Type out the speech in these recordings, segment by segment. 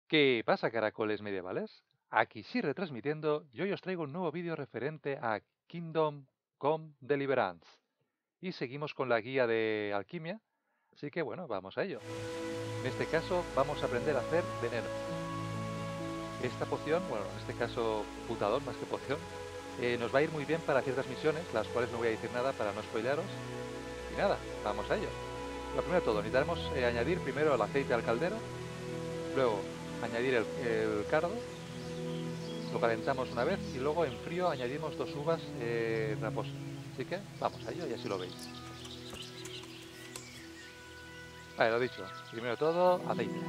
¿Qué pasa, caracoles medievales? Aquí sí retransmitiendo y hoy os traigo un nuevo vídeo referente a Kingdom Come Deliverance. Y seguimos con la guía de alquimia, así que bueno, vamos a ello. En este caso vamos a aprender a hacer veneno. Esta poción, bueno, en este caso putadón más que poción, nos va a ir muy bien para ciertas misiones, las cuales no voy a decir nada para no spoilearos. Y nada, vamos a ello. Lo primero de todo, necesitaremos añadir primero el aceite al caldero, luego añadir el cardo. Lo calentamos una vez y luego en frío añadimos 2 uvas raposas. Así que vamos a ello y así lo veis. Vale, lo dicho. Primero de todo, aceite.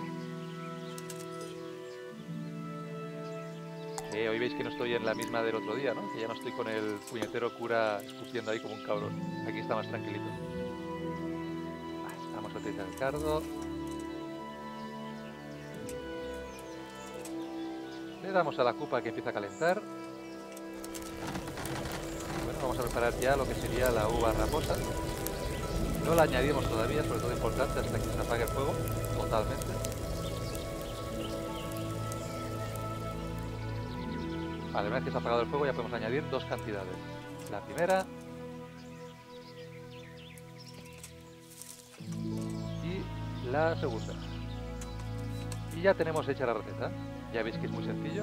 Hoy veis que no estoy en la misma del otro día, ¿no? Que ya no estoy con el puñetero cura escupiendo ahí como un cabrón. Aquí está más tranquilito. Vale, damos aceite al cardo. Le damos a la cupa que empieza a calentar. Bueno, vamos a preparar ya lo que sería la uva raposa. No la añadimos todavía, sobre todo importante, hasta que se apague el fuego totalmente. Vale, una vez que se ha apagado el fuego ya podemos añadir 2 cantidades. La primera y la segunda. Y ya tenemos hecha la receta. Ya veis que es muy sencillo.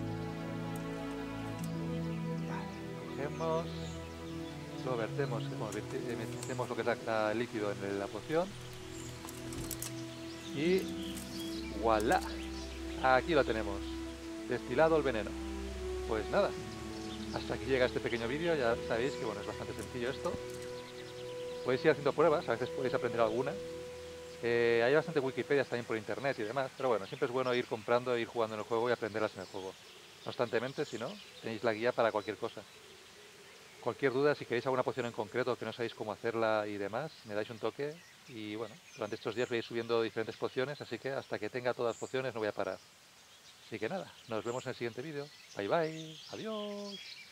Vale, cogemos, lo vertemos, metemos lo que es el líquido en la poción. Y voilà. Aquí lo tenemos. Destilado el veneno. Pues nada, hasta aquí llega este pequeño vídeo. Ya sabéis que bueno, es bastante sencillo esto. Podéis ir haciendo pruebas, a veces podéis aprender alguna. Hay bastante Wikipedias también por internet y demás, pero bueno, siempre es bueno ir comprando, ir jugando en el juego y aprenderlas en el juego. Constantemente, si no, tenéis la guía para cualquier cosa. Cualquier duda, si queréis alguna poción en concreto que no sabéis cómo hacerla y demás, me dais un toque y bueno, durante estos días voy a ir subiendo diferentes pociones, así que hasta que tenga todas las pociones no voy a parar. Así que nada, nos vemos en el siguiente vídeo. Bye bye, adiós.